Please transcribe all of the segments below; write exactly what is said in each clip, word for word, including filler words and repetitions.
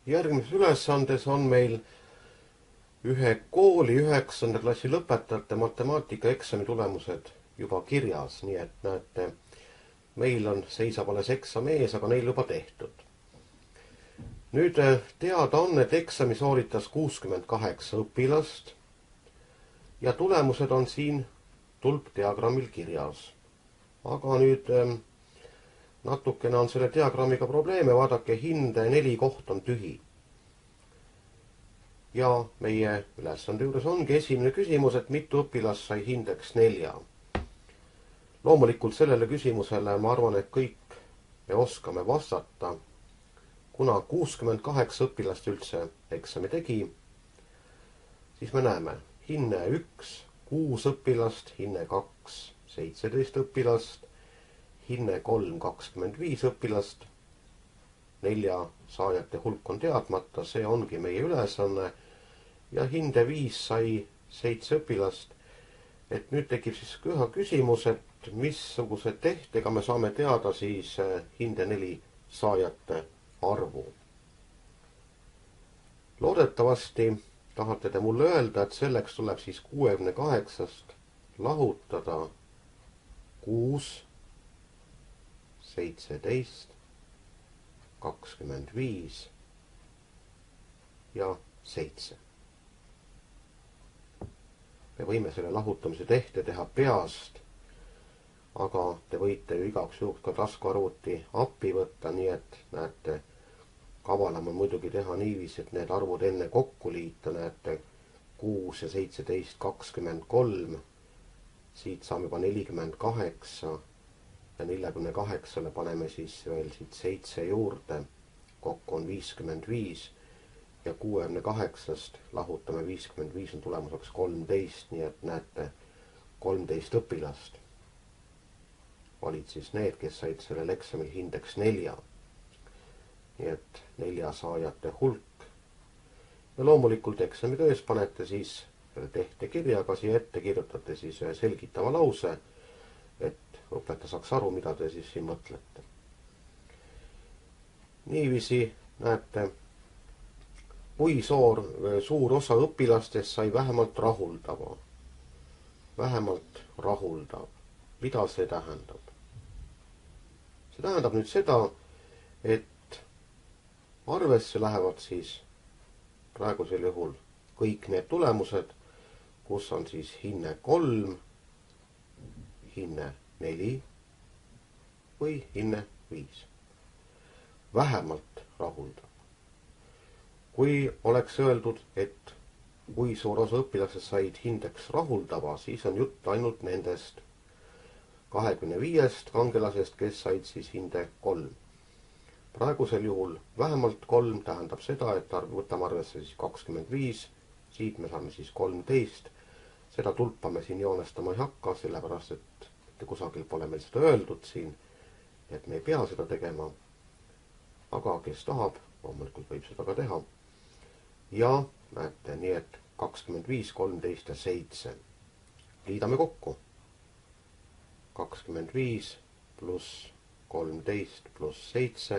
Järgmises ülesandes on meil ühe kooli üheksanda klassi lõpetajate matemaatikaeksami tulemused juba kirjas, nii et näete, meil on seisab alles eksam ees, aga neil juba tehtud. Nüüd teada on, et eksami sooritas kuuskümmend kaheksa õpilast ja tulemused on siin tulpdiagrammil kirjas. Aga nüüd natukene on selle diagrammiga probleeme, vaadake, hinde neli koht on tühi. Ja meie ülesande juures ongi esimene küsimus, et mitu õpilast sai hindeks nelja. Loomulikult sellele küsimusele ma arvan, et kõik me oskame vastata, kuna kuuskümmend kaheksa õpilast üldse eksami tegi, siis me näeme hinne üks, kuus õpilast, hinne kaks, seitseteist õpilast, hinne kolm, kakskümmend viis õpilast, nelja saajate hulk on teadmata, see ongi meie ülesanne, ja hinde viis sai seitse õpilast. Et nüüd tekib siis ühe küsimus, et missuguse tehtega me saame teada siis hinde neli saajate arvu. Loodetavasti tahate te mulle öelda, et selleks tuleb siis kuuekümne kaheksast lahutada kuus, seitseteist, kakskümmend viis ja seitse. Me võime selle lahutamise tehte teha peast, aga te võite ju igaks juhuks ka taskuarvuti appi võtta, nii et näete, kavalam on muidugi teha niiviisi, et need arvud enne kokku liita, näete, kuus ja seitseteist, kakskümmend kolm, siit saame juba nelikümmend kaheksa ja neljakümne kaheksale paneme siis veel siit seitse juurde, kokku on viiskümmend viis ja kuuekümne kaheksast lahutame viiskümmend viis on tulemuseks kolmteist, nii et näete, kolmteist õpilast olid siis need, kes said sellel eksamil hindeks nelja. Nii et nelja saajate hulk. Ja loomulikult eksami töös panete siis tehte kirjaga, siia ette kirjutate siis selgitava lause, et õpetaja saaks aru, mida te siis siin mõtlete. Niiviisi näete, kui suur, suur osa õpilastest sai vähemalt rahuldava. Vähemalt rahuldav. Mida see tähendab? See tähendab nüüd seda, et arvesse lähevad siis praegusel juhul kõik need tulemused, kus on siis hinne kolm, hinne neli või hinne viis. Vähemalt rahuldav. Kui oleks öeldud, et kui suur osa õpilastest said hindeks rahuldava, siis on jutt ainult nendest kahekümne viiest kangelasest, kes said siis hinde kolm. Praegusel juhul vähemalt kolm tähendab seda, et võtame arvesse siis kakskümmend viis, siit me saame siis kolmteist. Seda tulpa me siin joonestama ei hakka, sellepärast et kusagil pole meil seda öeldud siin, et me ei pea seda tegema. Aga kes tahab, loomulikult võib seda ka teha. Ja näete, nii et kakskümmend viis, kolmteist ja seitse. Liidame kokku. kakskümmend viis pluss kolmteist pluss seitse.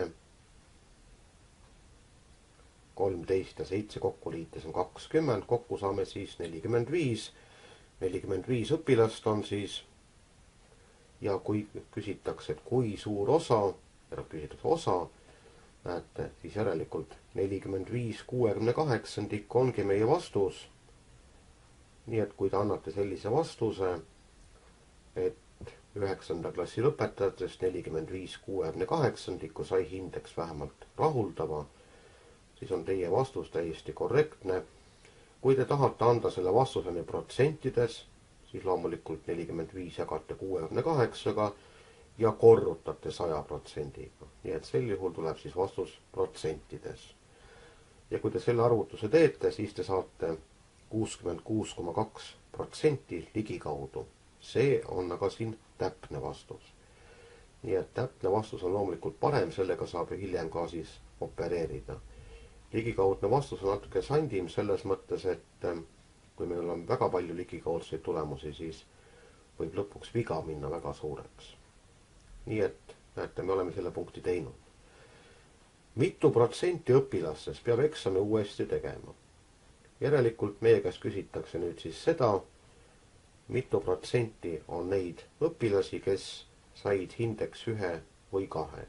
kolmteist ja seitse kokku liites on kakskümmend, kokku saame siis nelikümmend viis. nelikümmend viis õpilast on siis. Ja kui küsitakse, et kui suur osa, küsitakse osa, näete, siis järelikult nelikümmend viis kuuekümne kaheksandik ongi meie vastus. Nii et kui te annate sellise vastuse, et üheksanda klassi lõpetajatest nelikümmend viis kuuekümne kaheksandikku sai hindeks vähemalt rahuldava, siis on teie vastus täiesti korrektne. Kui te tahate anda selle vastuseni protsentides, siis loomulikult nelikümmend viis jagate kuuekümne kaheksaga ja korrutate saja protsendiga. Nii et sel juhul tuleb siis vastus protsentides. Ja kui te selle arvutuse teete, siis te saate kuuskümmend kuus koma kaks protsenti ligikaudu. See on aga siin täpne vastus. Nii et täpne vastus on loomulikult parem, sellega saab hiljem ka siis opereerida. Ligikaudne vastus on natuke sandim selles mõttes, et kui meil on väga palju ligikaudseid tulemusi, siis võib lõpuks viga minna väga suureks. Nii et näete, me oleme selle punkti teinud. mitu protsenti õpilastest peab eksami uuesti tegema. Järelikult meie käest küsitakse nüüd siis seda, mitu protsenti on neid õpilasi, kes said hindeks ühe või kahe.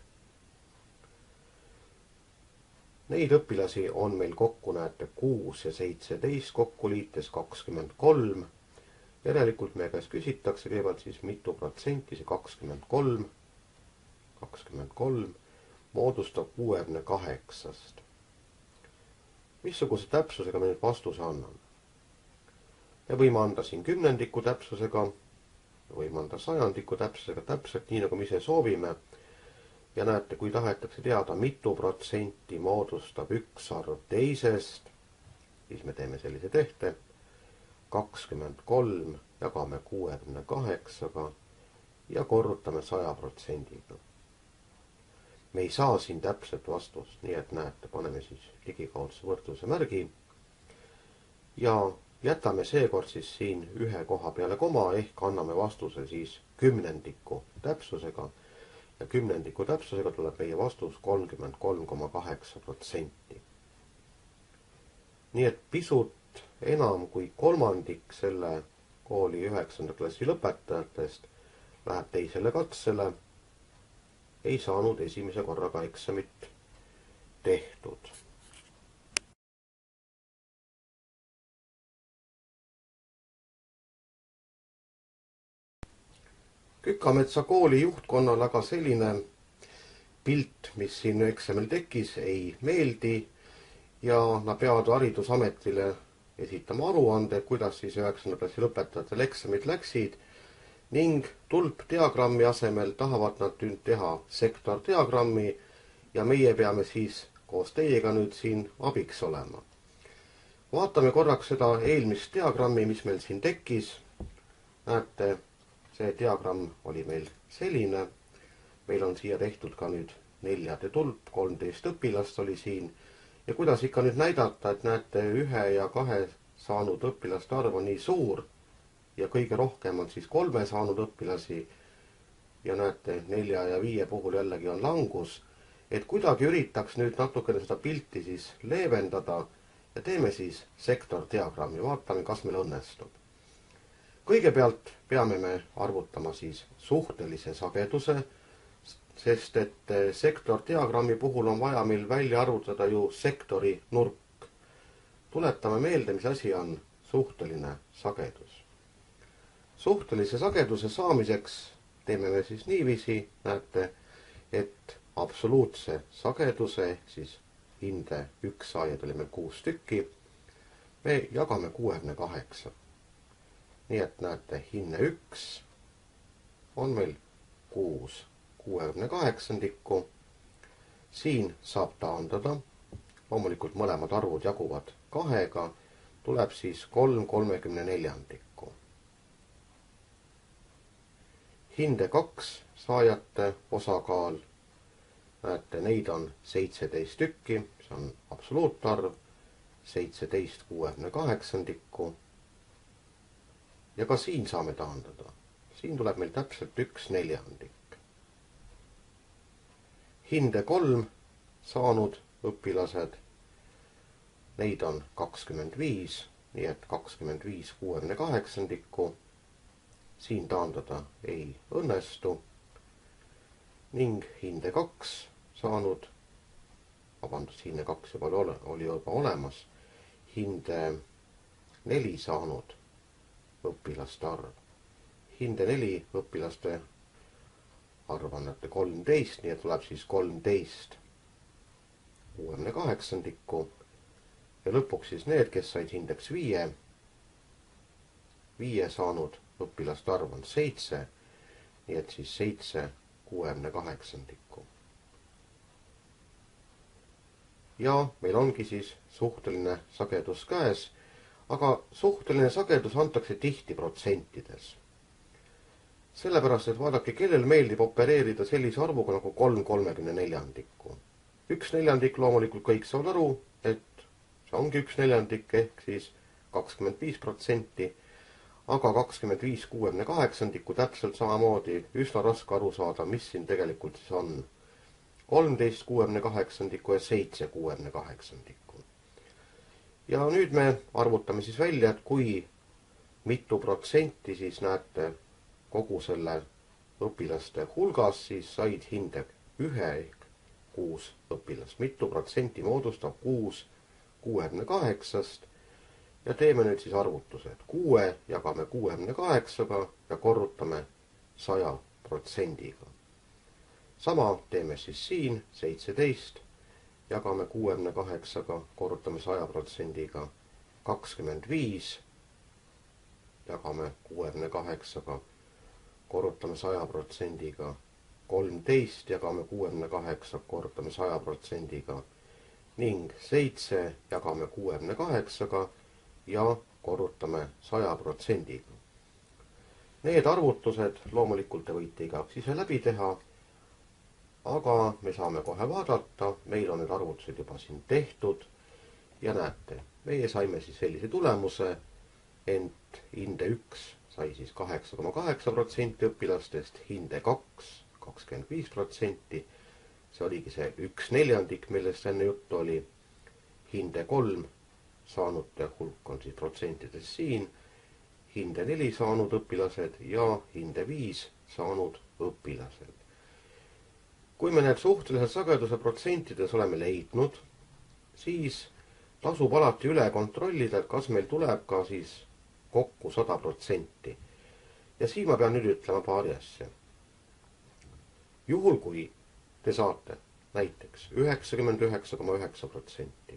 Neid õpilasi on meil kokku, näete, kuus ja seitseteist, kokku liites kakskümmend kolm. Järelikult meie käest küsitakse kõigepealt siis mitu protsenti, see kakskümmend kolm, kakskümmend kolm moodustab kuuekümne kaheksast. Missuguse täpsusega me nüüd vastuse anname? Me võime anda siin kümnendiku täpsusega, võime anda sajandiku täpsusega, täpselt nii, nagu me ise soovime. Ja näete, kui tahetakse teada, mitu protsenti moodustab üks arv teisest, siis me teeme sellise tehte. kakskümmend kolm jagame kuuekümne kaheksaga ja korrutame saja protsendiga. Me ei saa siin täpset vastust, nii et näete, paneme siis ligikaudse võrdluse märgi ja jätame seekord siis siin ühe koha peale koma ehk anname vastuse siis kümnendiku täpsusega ja kümnendiku täpsusega tuleb meie vastus kolmkümmend kolm koma kaheksa protsenti. Nii et pisut enam kui kolmandik selle kooli üheksanda klassi lõpetajatest läheb teisele katsele, ei saanud esimese korraga eksamit tehtud. Kükametsa kooli juhtkonnal aga selline pilt, mis siin eksamil tekkis, ei meeldi ja nad peavad Haridusametile esitama aruande, kuidas siis üheksanda klassi lõpetajatel eksamid läksid ning tulpdiagrammi asemel tahavad nad nüüd teha sektordiagrammi ja meie peame siis koos teiega nüüd siin abiks olema. Vaatame korraks seda eelmist diagrammi, mis meil siin tekkis. Näete, see diagramm oli meil selline. Meil on siia tehtud ka nüüd neljade tulp, kolmteist õpilast oli siin. Ja kuidas ikka nüüd näidata, et näete, ühe ja kahe saanud õpilaste arv on nii suur ja kõige rohkem on siis kolme saanud õpilasi ja näete, nelja ja viie puhul jällegi on langus, et kuidagi üritaks nüüd natukene seda pilti siis leevendada ja teeme siis sektordiagrammi, vaatame, kas meil õnnestub. Kõigepealt peame me arvutama siis suhtelise sageduse, sest et sektordiagrammi puhul on vaja meil välja arvutada ju sektori nurk. Tuletame meelde, mis asi on suhteline sagedus. Suhtelise sageduse saamiseks teeme me siis niiviisi, näete, et absoluutse sageduse, siis hinde üks saajad oli meil kuus tükki, me jagame kuuekümne kaheksa. Nii et näete, hinne üks on meil kuus kuuekümne kaheksandikku. Siin saab taandada, loomulikult mõlemad arvud jaguvad kahega, tuleb siis kolm kolmekümne neljandikku. Hinde kaks saajate osakaal, näete, neid on seitseteist tükki, see on absoluutarv, seitseteist kuuekümne kaheksandikku. Ja ka siin saame taandada. Siin tuleb meil täpselt üks neljandik. Hinde kolm saanud õpilased, neid on kakskümmend viis, nii et kakskümmend viis kuuekümne kaheksandikku. Siin taandada ei õnnestu. Ning hinde kaks saanud, vabandust, hinde kaks juba oli juba olemas, hinde neli saanud õpilaste arv. Hinde neli õpilaste arv on näete kolmteist, nii et tuleb siis kolmteist kuuekümne kaheksandikku. Ja lõpuks siis need, kes said hindeks viie, viie saanud õpilaste arv on seitse, nii et siis seitse kuuekümne kaheksandikku. Ja meil ongi siis suhteline sagedus käes, aga suhteline sagedus antakse tihti protsentides. Sellepärast, et vaadake, kellel meeldib opereerida sellise arvuga nagu kolm kolmekümne neljandikku. Üks neljandik loomulikult kõik saavad aru, et see ongi üks neljandik ehk siis kakskümmend viis protsenti, aga kakskümmend viis kuuekümne kaheksandikku täpselt samamoodi üsna raske aru saada, mis siin tegelikult siis on. kolmteist kuuekümne kaheksandikku ja seitse kuuekümne kaheksandikku. Ja nüüd me arvutame siis välja, et kui mitu protsenti siis näete kogu selle õpilaste hulgas, siis said hinde ühe ehk kuus õpilast. Mitu protsenti moodustab kuus kuuekümne kaheksast ja teeme nüüd siis arvutused. kuue jagame kuuekümne kaheksaga ja korrutame saja protsendiga. Sama teeme siis siin, seitseteist jagame kuuekümne kaheksaga, korrutame saja protsendiga, kakskümmend viis jagame kuuekümne kaheksaga, korrutame saja protsendiga, kolmteist jagame kuuekümne kaheksa, korrutame saja protsendiga ning seitse jagame kuuekümne kaheksaga ja korrutame saja protsendiga. Need arvutused loomulikult te võite igaks ise läbi teha, aga me saame kohe vaadata, meil on need arvutused juba siin tehtud ja näete, meie saime siis sellise tulemuse, ent hinde üks sai siis kaheksa koma kaheksa protsenti õpilastest, hinde kaks kakskümmend viis protsenti, see oligi see üks neljandik, millest enne juttu oli, hinde kolm saanute hulk on siis protsentides siin, hinde neli saanud õpilased ja hinde viis saanud õpilased. Kui me need suhtelised sageduse protsentides oleme leidnud, siis tasub alati üle kontrollida, et kas meil tuleb ka siis kokku sada protsenti. Ja siin ma pean nüüd ütlema paari asja. Juhul kui te saate näiteks üheksakümmend üheksa koma üheksa protsenti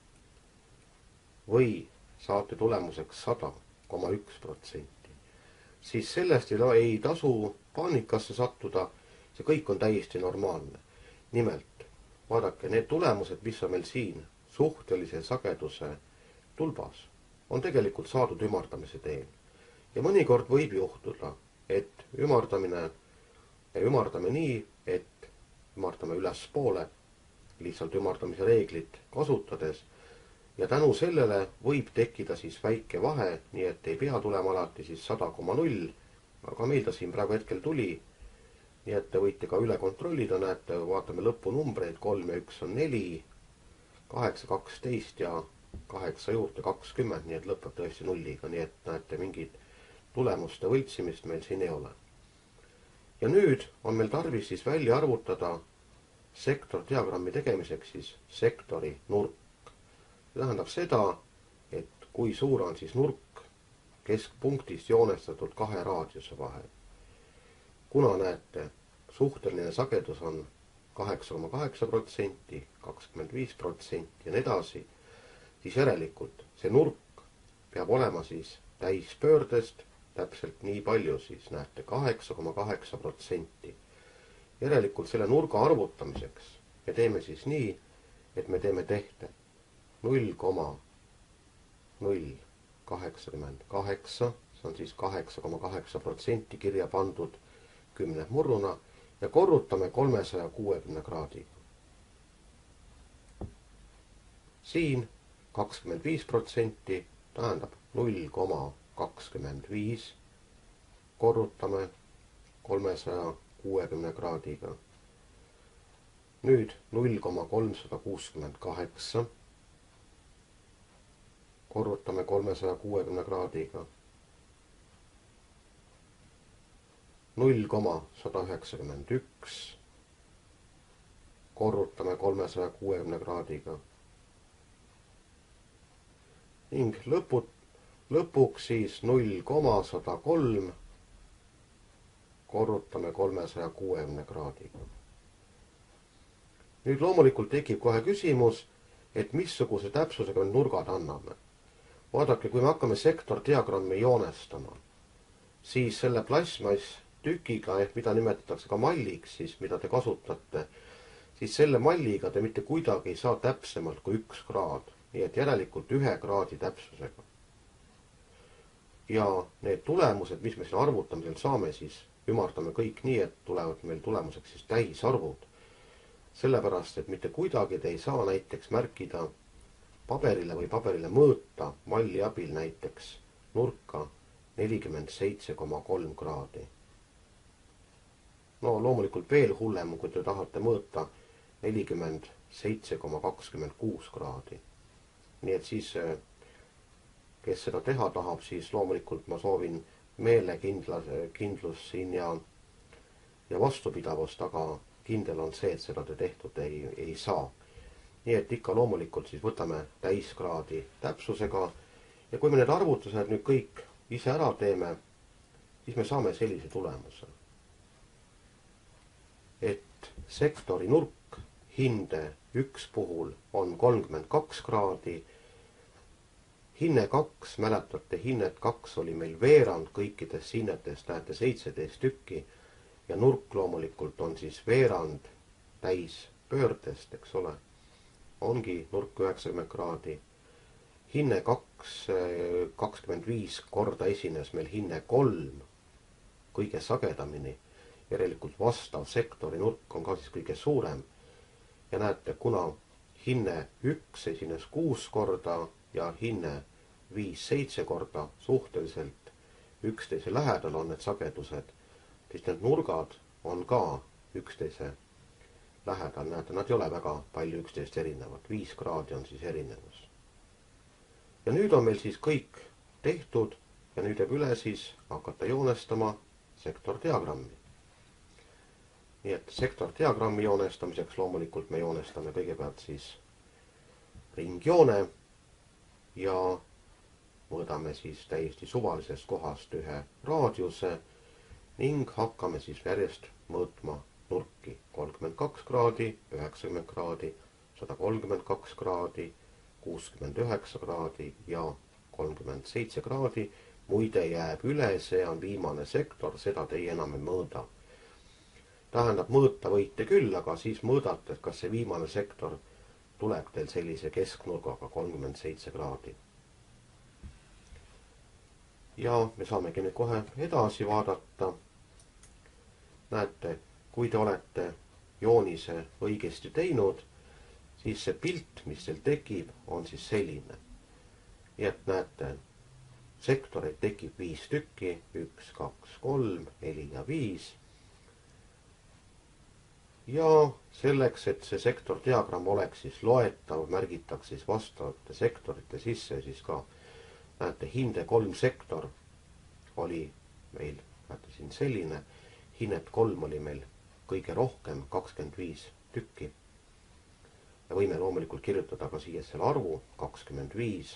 või saate tulemuseks sada koma üks protsenti, siis sellest ei tasu paanikasse sattuda, see kõik on täiesti normaalne. Nimelt, vaadake, need tulemused, mis on meil siin suhtelise sageduse tulbas, on tegelikult saadud ümardamise teel. Ja mõnikord võib juhtuda, et ümardamine, ümardame nii, et ümardame ülespoole, lihtsalt ümardamise reeglit kasutades, ja tänu sellele võib tekkida siis väike vahe, nii et ei pea tulema alati siis sada koma null, aga meil ta siin praegu hetkel tuli, nii et te võite ka üle kontrollida, näete, vaatame lõpunumbreid, kolm ja üks on neli, kaheksa, kaksteist ja kaheksa juurde kakskümmend, nii et lõpeb tõesti nulliga, nii et näete, mingid tulemuste võltsimist meil siin ei ole. Ja nüüd on meil tarvis siis välja arvutada sektordiagrammi tegemiseks siis sektori nurk. See tähendab seda, et kui suur on siis nurk keskpunktist joonestatud kahe raadiuse vahel. Kuna näete, suhteline sagedus on kaheksa koma kaheksa protsenti, kakskümmend viis protsenti ja nii edasi, siis järelikult see nurk peab olema siis täispöördest täpselt nii palju, siis näete kaheksa koma kaheksa protsenti. Järelikult selle nurga arvutamiseks me teeme siis nii, et me teeme tehte null koma null kaheksakümmend kaheksa, see on siis kaheksa koma kaheksa protsenti kirja pandud kümne murruna ja korrutame kolmesaja kuuekümne kraadiga. Siin kakskümmend viis protsenti tähendab null koma kakskümmend viis, korrutame kolmesaja kuuekümne kraadiga. Nüüd null koma kolmsada kuuskümmend kaheksa, korrutame kolmesaja kuuekümne kraadiga. null koma sada üheksakümmend üks, korrutame kolmesaja kuuekümne kraadiga. Ning lõput, lõpuks siis null koma sada kolm, korrutame kolmesaja kuuekümne kraadiga. Nüüd loomulikult tekib kohe küsimus, et missuguse täpsusega me nurgad anname. Vaadake, kui me hakkame sektordiagrammi joonestama, siis selle plasmass tükiga, ehk mida nimetatakse ka malliks, siis mida te kasutate, siis selle malliga te mitte kuidagi ei saa täpsemalt kui üks kraad, nii et järelikult ühe kraadi täpsusega. Ja need tulemused, mis me siin arvutamisel saame, siis ümardame kõik nii, et tulevad meil tulemuseks siis täisarvud. Sellepärast, et mitte kuidagi te ei saa näiteks märkida paberile või paberile mõõta malli abil näiteks nurka nelikümmend seitse koma kolm kraadi. No loomulikult veel hullem, kui te tahate mõõta nelikümmend seitse koma kakskümmend kuus kraadi. Nii et siis, kes seda teha tahab, siis loomulikult ma soovin meelekindlus kindlus siin ja, ja vastupidavust, aga kindel on see, et seda te tehtud ei, ei saa. Nii et ikka loomulikult siis võtame täiskraadi täpsusega ja kui me need arvutused nüüd kõik ise ära teeme, siis me saame sellise tulemuse. Et sektori nurk hinde üks puhul on kolmkümmend kaks kraadi. Hinne kaks, mäletate, hinnet kaks oli meil veerand kõikidest hinnetest, näete seitseteist tükki ja nurk loomulikult on siis veerand täis pöördest, eks ole. Ongi nurk üheksakümmend kraadi. Hinne kaks, kakskümmend viis korda esines meil hinne kolm kõige sagedamini. Järelikult vastav sektori nurk on ka siis kõige suurem. Ja näete, kuna hinne üks esines kuus korda ja hinne viis seitse korda suhteliselt üksteise lähedal on need sagedused, siis need nurgad on ka üksteise lähedal. Näete, nad ei ole väga palju üksteist erinevad. viis kraadi on siis erinevus. Ja nüüd on meil siis kõik tehtud ja nüüd jääb üle siis hakata joonestama sektordiagrammi. Nii et sektordiagrammi joonestamiseks loomulikult me joonestame kõigepealt siis ringjoone ja mõõdame siis täiesti suvalisest kohast ühe raadiuse ning hakkame siis järjest mõõtma nurki kolmkümmend kaks kraadi, üheksakümmend kraadi, sada kolmkümmend kaks kraadi, kuuskümmend üheksa kraadi ja kolmkümmend seitse kraadi. Muide jääb üle, see on viimane sektor, seda teie enam ei mõõda. Tähendab, mõõta võite küll, aga siis mõõdate, kas see viimane sektor tuleb teil sellise kesknurgaga kolmkümmend seitse kraadi. Ja me saamegi nüüd kohe edasi vaadata. Näete, kui te olete joonise õigesti teinud, siis see pilt, mis teil tekib, on siis selline. Nii et näete, sektoreid tekib viis tükki, üks, kaks, kolm, neli ja viis. Ja selleks, et see sektordiagramm oleks siis loetav, märgitakse siis vastavate sektorite sisse, siis ka näete, hinde kolm sektor oli meil, näete siin selline, hinnet kolm oli meil kõige rohkem, kakskümmend viis tükki. Ja võime loomulikult kirjutada ka siia selle arvu, kakskümmend viis.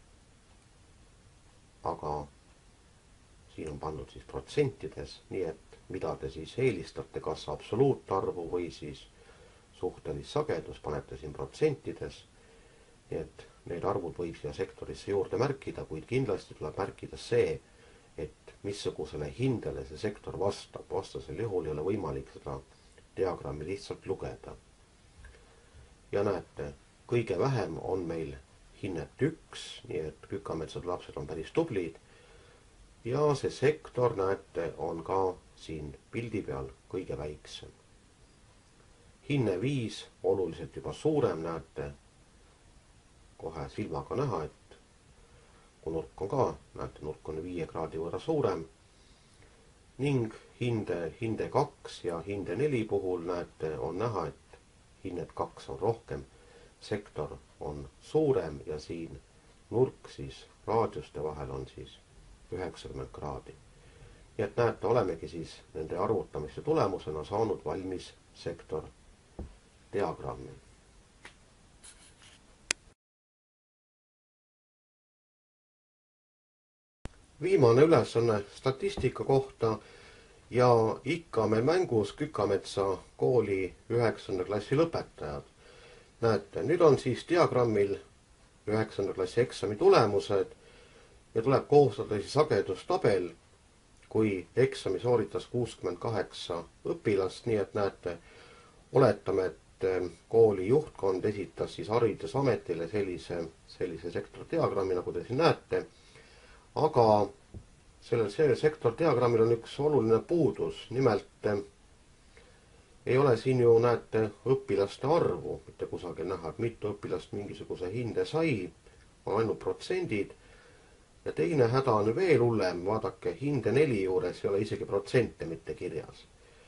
Aga siin on pandud siis protsentides, nii et mida te siis eelistate, kas absoluutarvu või siis suhtelist sagedus, panete siin protsentides. Nii et need arvud võib siia sektorisse juurde märkida, kuid kindlasti tuleb märkida see, et missugusele hindele see sektor vastab. Vastasel juhul ei ole võimalik seda diagrammi lihtsalt lugeda. Ja näete, kõige vähem on meil hinnet üks, nii et kükametsade lapsed on päris tublid. Ja see sektor, näete, on ka siin pildi peal kõige väiksem. Hinne viis, oluliselt juba suurem, näete, kohe silmaga näha, et kui nurk on ka, näete, nurk on viie kraadi võrra suurem. Ning hinde, hinde kaks ja hinde neli puhul, näete, on näha, et hinnet kaks on rohkem, sektor on suurem ja siin nurk siis raadiuste vahel on siis üheksakümmend kraadi. Nii et näete, olemegi siis nende arvutamiste tulemusena saanud valmis sektor diagrammi. Viimane ülesanne statistika kohta ja ikka meil mängus Kükametsa kooli üheksanda klassi lõpetajad. Näete, nüüd on siis diagrammil üheksanda klassi eksami tulemused ja tuleb koostada siis sagedustabel, kui eksami sooritas kuuskümmend kaheksa õpilast, nii et näete, oletame, et kooli juhtkond esitas siis Haridusametile sellise, sellise sektordiagrammi, nagu te siin näete, aga sellel, sellel sektordiagrammil on üks oluline puudus, nimelt ei ole siin ju, näete, õpilaste arvu, mitte kusagil näha, et mitu õpilast mingisuguse hinde sai, on ainult protsendid. Ja teine häda on veel hullem, vaadake, hinde neli juures ei ole isegi protsente mitte kirjas.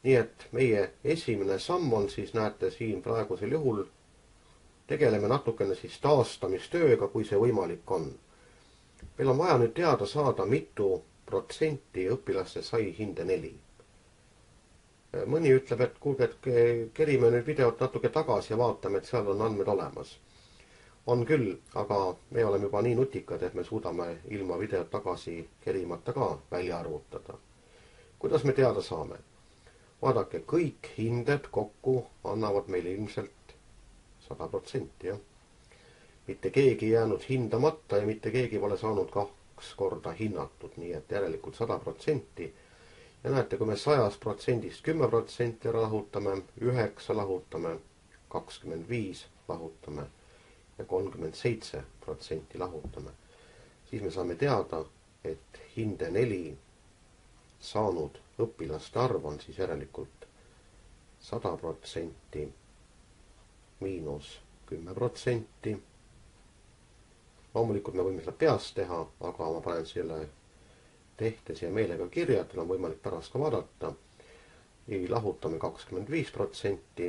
nii et meie esimene samm on siis, näete siin praegusel juhul, tegeleme natukene siis taastamistööga, kui see võimalik on. Meil on vaja nüüd teada saada, mitu protsenti õpilaste sai hinde neli. Mõni ütleb, et kuulge, et kerime nüüd videot natuke tagasi ja vaatame, et seal on andmed olemas. On küll, aga me oleme juba nii nutikad, et me suudame ilma videot tagasi kerimata ka välja arvutada. Kuidas me teada saame? Vaadake, kõik hinded kokku annavad meile ilmselt sada protsenti. Mitte keegi jäänud hindamata ja mitte keegi pole saanud kaks korda hinnatud, nii et järelikult sada protsenti. Ja näete, kui me sajast protsendist kümme protsenti lahutame, üheksa lahutame, kakskümmend viis lahutame ja kolmkümmend seitse protsenti lahutame, siis me saame teada, et hinde neli saanud õpilaste arv on siis järelikult sada protsenti miinus kümme protsenti. Loomulikult me võime seda peast teha, aga ma panen selle tehte siia meelega kirja, et on võimalik pärast ka vaadata. Nii lahutame kakskümmend viis protsenti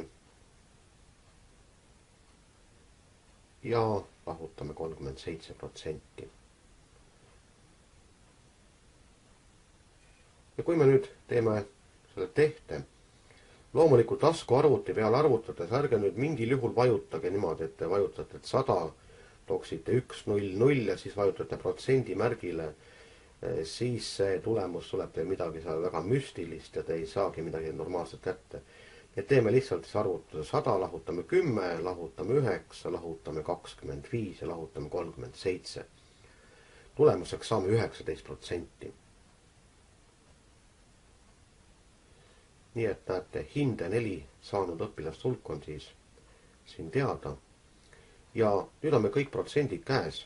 ja lahutame kolmkümmend seitse protsenti. Ja kui me nüüd teeme selle tehte, loomulikult taskuarvuti peale arvutades, ärge nüüd mingil juhul vajutage niimoodi, et te vajutate sada, tooksite üks null null ja siis vajutate protsendi märgile, siis see tulemus tuleb teil midagi seal väga müstilist ja te ei saagi midagi normaalselt kätte. Et teeme lihtsalt siis arvutuse sada, lahutame kümme, lahutame üheksa, lahutame kakskümmend viis ja lahutame kolmkümmend seitse. Tulemuseks saame üheksateist protsenti. Nii et näete, hinde neli saanud õpilast hulk on siis siin teada. Ja nüüd on me kõik protsendid käes.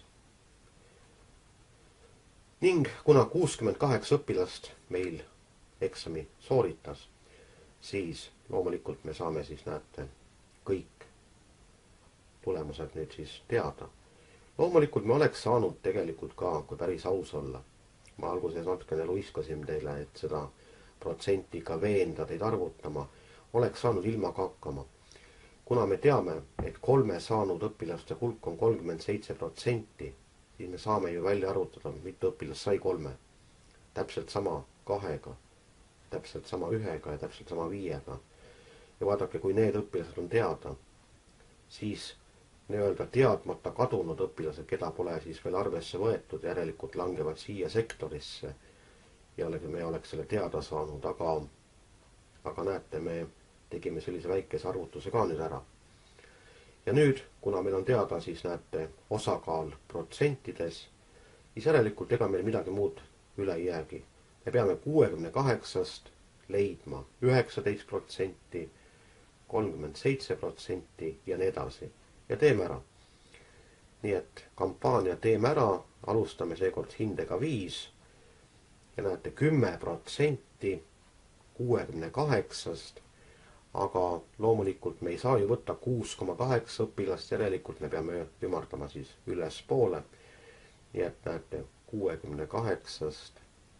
Ning kuna kuuskümmend kaheksa õpilast meil eksami sooritas, siis loomulikult me saame siis, näete, kõik tulemused nüüd siis teada. Loomulikult me oleks saanud tegelikult ka, kui päris aus olla. Ma alguses natukene luiskasin teile, et seda protsenti ka veenda teid arvutama, oleks saanud ilma ka hakkama. Kuna me teame, et kolme saanud õpilaste hulk on kolmkümmend seitse protsenti, siis me saame ju välja arvutada, mitu õpilast sai kolme. Täpselt sama kahega, täpselt sama ühega ja täpselt sama viiega. Ja vaadake, kui need õpilased on teada, siis nii-öelda teadmata kadunud õpilased, keda pole siis veel arvesse võetud, järelikult langevad siia sektorisse ja me oleks selle teada saanud, aga, aga näete, me tegime sellise väikese arvutuse ka nüüd ära. Ja nüüd, kuna meil on teada, siis näete osakaal protsentides, siis järelikult ega meil midagi muud üle ei jäägi. Me peame kuuekümne kaheksast leidma üheksateist protsenti, kolmkümmend seitse protsenti ja nii edasi. Ja teeme ära. Nii et kampaania teeme ära, alustame seekord hindega viis ja näete kümme protsenti kuuekümne kaheksast, aga loomulikult me ei saa ju võtta kuus koma kaheksa õpilast, järelikult me peame ümardama siis üles poole. Nii et näete kuuekümne kaheksast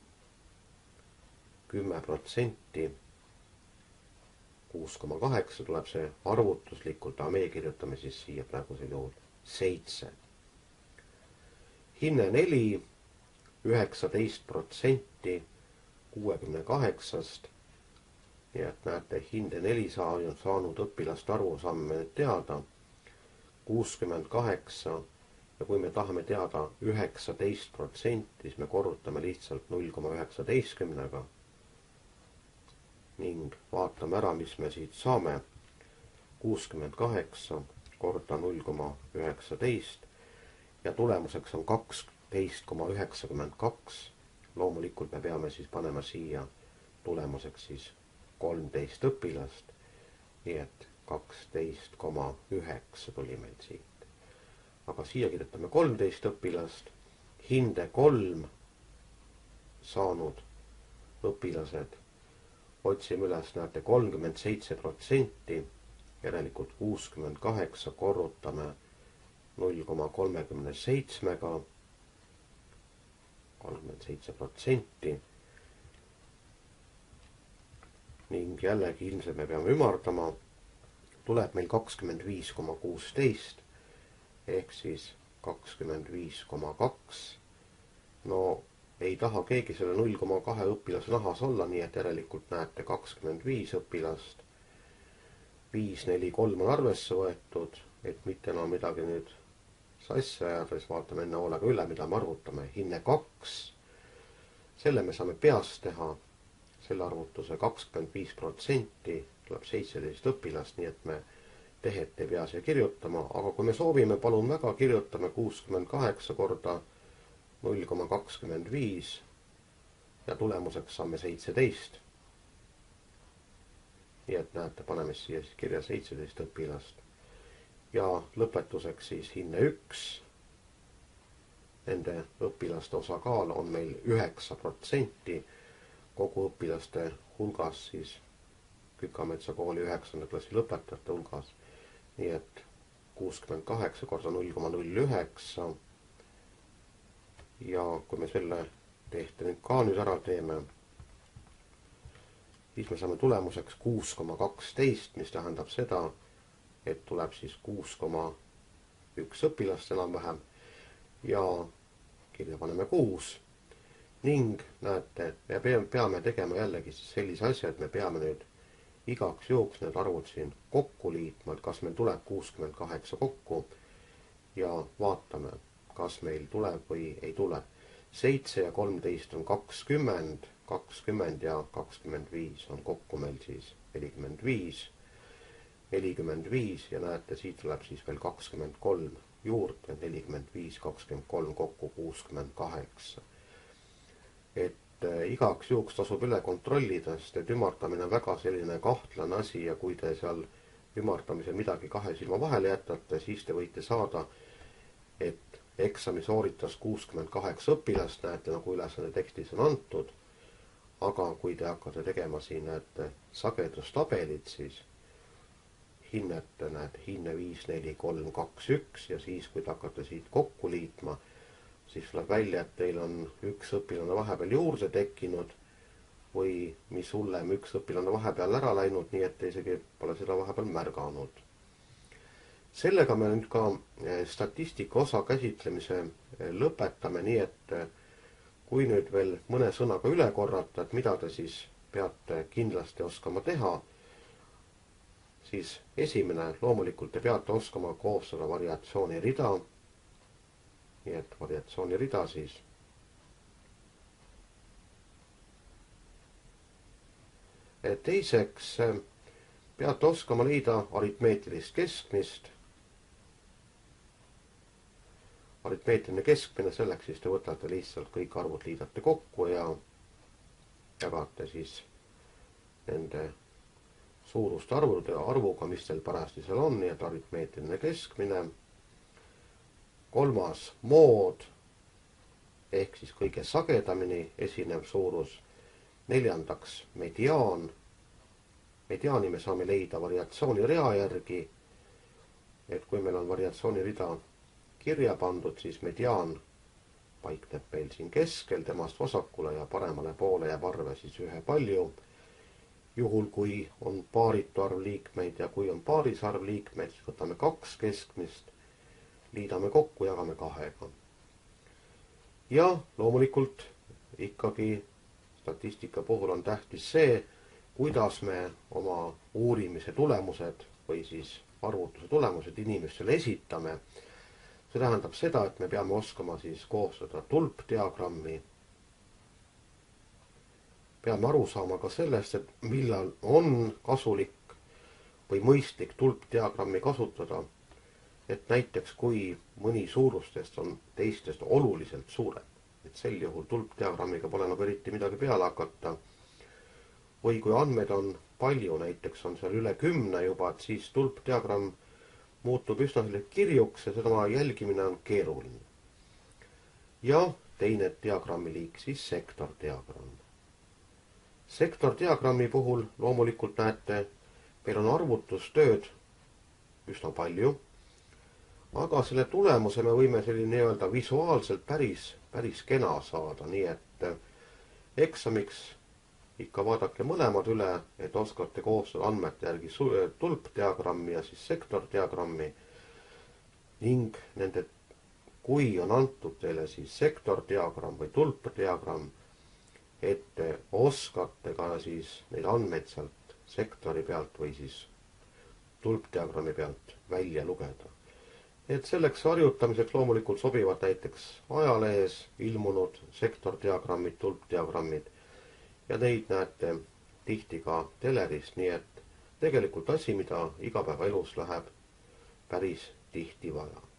kümme protsenti, kuus koma kaheksa tuleb see arvutuslikult, aga meie kirjutame siis siia praegusel juhul seitse. Hinne neli, üheksateist protsenti kuuekümne kaheksast. Nii et näete, hinde neli saanud õpilaste arvu saame nüüd teada, kuuskümmend kaheksa ja kui me tahame teada üheksateist protsenti, siis me korrutame lihtsalt null koma üheksateistkümnega ning vaatame ära, mis me siit saame. kuuskümmend kaheksa korda null koma üheksateist ja tulemuseks on kaksteist koma üheksakümmend kaks. Loomulikult me peame siis panema siia tulemuseks siis kolmteist õpilast, nii et kaksteist koma üheksa tuli meil siit. Aga siia kirjutame kolmteist õpilast, hinde kolm saanud õpilased, otsime üles, näete, kolmkümmend seitse protsenti, järelikult kuuskümmend kaheksa korrutame null koma kolmekümne seitsmega, kolmkümmend seitse protsenti. ning jällegi ilmselt me peame ümardama, tuleb meil kakskümmend viis koma kuusteist ehk siis kakskümmend viis koma kaks. No ei taha keegi selle null koma kahe õpilase nahas olla, nii et järelikult näete kakskümmend viis õpilast. viis, neli, kolm on arvesse võetud, et mitte enam midagi nüüd sassi ajada, siis vaatame enne hoolega üle, mida me arvutame. Hinne kaks, selle me saame peast teha, selle arvutuse kakskümmend viis protsenti tuleb seitseteist õpilast, nii et me tehet ei pea siia kirjutama, aga kui me soovime, palun väga, kirjutame kuuskümmend kaheksa korda null koma kakskümmend viis ja tulemuseks saame seitseteist. Nii et näete, paneme siia siis kirja seitseteist õpilast. Ja lõpetuseks siis hinne üks. Nende õpilaste osakaal on meil üheksa protsenti kogu õpilaste hulgas, siis Kükametsa kooli üheksanda klassi lõpetajate hulgas. Nii et kuuskümmend kaheksa korda null koma null üheksa. Ja kui me selle tehte nüüd ka nüüd ära teeme, siis me saame tulemuseks kuus koma kaksteist, mis tähendab seda, et tuleb siis kuus koma üks õpilast enam-vähem ja kirja paneme kuus. Ning näete, me peame tegema jällegi sellise asja, et me peame nüüd igaks juhuks need arvud siin kokku liitma, et kas meil tuleb kuuskümmend kaheksa kokku ja vaatame, kas meil tuleb või ei tule. seitse ja kolmteist on kakskümmend, kakskümmend ja kakskümmend viis on kokku meil siis nelikümmend viis. nelikümmend viis ja näete, siit tuleb siis veel kakskümmend kolm juurde, nelikümmend viis, kakskümmend kolm kokku kuuskümmend kaheksa. Et äh, igaks juhuks tasub üle kontrollida, sest et ümardamine on väga selline kahtlane asi ja kui te seal ümardamisel midagi kahe silma vahele jätate, siis te võite saada, et eksami sooritas kuuskümmend kaheksa õpilast, näete, nagu ülesanne tekstis on antud. Aga kui te hakkate tegema siin, näete, sagedustabelit, siis hinnete, näete, hinne viis, neli, kolm, kaks, üks ja siis, kui te hakkate siit kokku liitma, siis tuleb välja, et teil on üks õpilane vahepeal juurde tekkinud või mis hullem, üks õpilane vahepeal ära läinud, nii et te isegi pole seda vahepeal märganud. Sellega me nüüd ka statistika osa käsitlemise lõpetame, nii et kui nüüd veel mõne sõnaga üle korrata, et mida te siis peate kindlasti oskama teha, siis esimene, loomulikult te peate oskama koostada variatsiooni rida. Nii et variatsiooni rida siis. Teiseks peate oskama leida aritmeetilist keskmist. Aritmeetiline keskmine, selleks siis te võtate lihtsalt kõik arvud, liidate kokku ja jagate siis nende suuruste arvude arvuga, mis teil parajasti seal on, nii et aritmeetiline keskmine. Kolmas mood ehk siis kõige sagedamini esinev suurus. Neljandaks mediaan. Mediaani me saame leida variatsiooni rea järgi, et kui meil on variatsiooni rida kirja pandud, siis mediaan paikneb meil siin keskel, temast vasakule ja paremale poole jääb arve siis ühe palju. Juhul, kui on paaritu arv liikmeid ja kui on paaris arv liikmeid, siis võtame kaks keskmist, liidame kokku, jagame kahega. Ja loomulikult ikkagi statistika puhul on tähtis see, kuidas me oma uurimise tulemused või siis arvutuse tulemused inimestele esitame. See tähendab seda, et me peame oskama siis koostada tulpdiagrammi. Peame aru saama ka sellest, et millal on kasulik või mõistlik tulpdiagrammi kasutada. Et näiteks kui mõni suurustest on teistest oluliselt suurem, et sel juhul tulpdiagrammiga pole nagu eriti midagi peale hakata. Või kui andmed on palju, näiteks on seal üle kümne juba, et siis tulpdiagramm muutub üsna selle kirjuks ja seda jälgimine on keeruline. Ja teine diagrammi liik, siis sektordiagramm. Sektordiagrammi puhul loomulikult näete, meil on arvutustööd üsna palju, aga selle tulemuse me võime selline nii-öelda visuaalselt päris, päris kena saada, nii et eksamiks ikka vaadake mõlemad üle, et oskate koostada andmete järgi tulpdiagrammi ja siis sektordiagrammi ning nende, kui on antud teile siis sektordiagramm või tulpdiagramm, et te oskate ka siis neid andmeid sealt sektori pealt või siis tulpdiagrammi pealt välja lugeda. Et selleks harjutamiseks loomulikult sobivad näiteks ajalehes ilmunud sektordiagrammid, tulpdiagrammid ja neid näete tihti ka telerist, nii et tegelikult asi, mida igapäevaelus läheb päris tihti vaja.